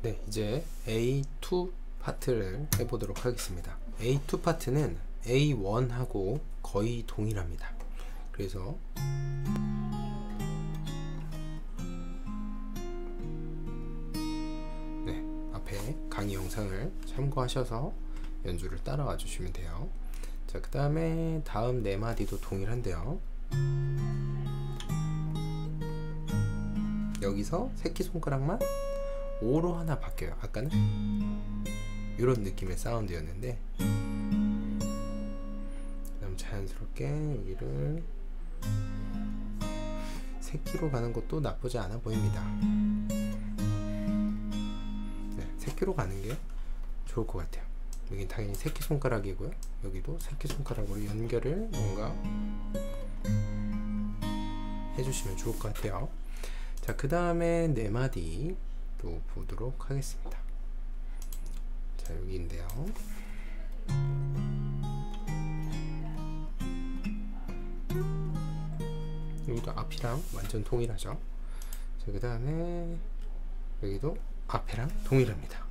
네, 이제 A2 파트를 해보도록 하겠습니다. A2 파트는 A1하고 거의 동일합니다. 그래서 네, 앞에 강의 영상을 참고하셔서 연주를 따라와 주시면 돼요. 자, 그 다음에 다음 네 마디도 동일한데요. 여기서 새끼손가락만 5로 하나 바뀌어요. 아까는 이런 느낌의 사운드였는데, 그다음 자연스럽게 여기를 새끼로 가는 것도 나쁘지 않아 보입니다. 네, 새끼로 가는 게 좋을 것 같아요. 여긴 당연히 새끼손가락이고요. 여기도 새끼손가락으로 연결을 뭔가 해주시면 좋을 것 같아요. 자, 그 다음에 네 마디 또 보도록 하겠습니다. 자, 여기인데요. 여기도 앞이랑 완전 동일하죠. 자, 그 다음에 여기도 앞이랑 동일합니다.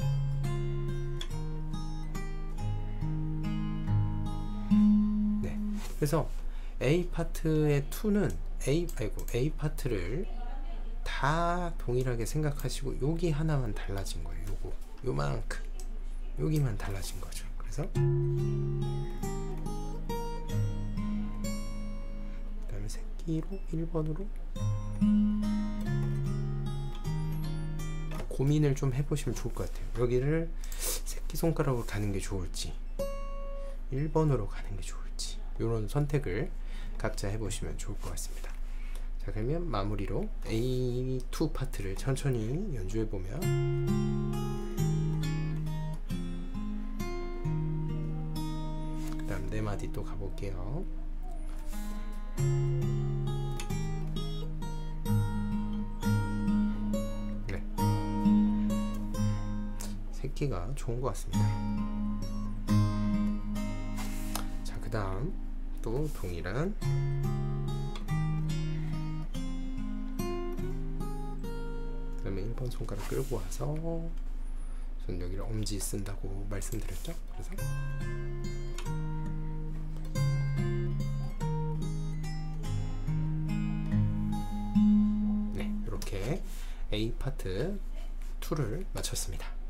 네, 그래서 A 파트의 2는 A 파트를 다 동일하게 생각하시고 여기 하나만 달라진 거예요. 요만큼 여기만 달라진 거죠. 그래서 그 다음에 새끼로 1번으로 고민을 좀 해보시면 좋을 것 같아요. 여기를 새끼손가락으로 가는 게 좋을지 1번으로 가는 게 좋을지 이런 선택을 각자 해보시면 좋을 것 같습니다. 자, 그러면 마무리로 A2 파트를 천천히 연주해보면, 그 다음 네 마디 또 가볼게요. 네, 새끼가 좋은 것 같습니다. 자, 그 다음 또 동일한 그 다음에 1번 손가락 끌고 와서, 전 여기를 엄지 쓴다고 말씀드렸죠. 그래서 네, 이렇게 A 파트 2를 마쳤습니다.